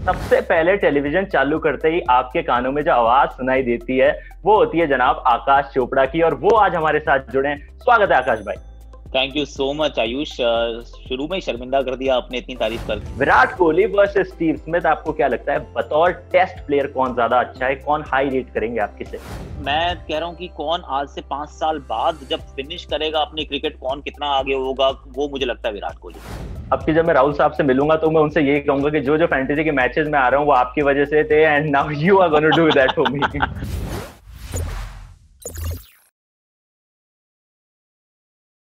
सबसे पहले टेलीविजन चालू करते ही आपके कानों में जो आवाज सुनाई देती है वो होती है जनाब आकाश चोपड़ा की, और वो आज हमारे साथ जुड़े हैं। स्वागत है आकाश भाई। Thank you so much Ayush. शुरू में ही शर्मिंदा कर दिया आपने इतनी तारीफ कर। Virat Kohli versus Steve Smith, आपको क्या लगता है बतौर टेस्ट प्लेयर कौन ज्यादा अच्छा है, कौन हाई रेट करेंगे आप किसे? मैं कह रहा हूँ कि कौन आज से 5 साल बाद जब फिनिश करेगा अपनी क्रिकेट, कौन कितना आगे होगा, वो मुझे लगता है विराट कोहली। अब की जब मैं राहुल साहब से मिलूंगा तो मैं उनसे यही कहूंगा कि जो जो फैंटेसी के मैचेस में आ रहा हूँ वो आपकी वजह से थे, and now you are gonna do that for me.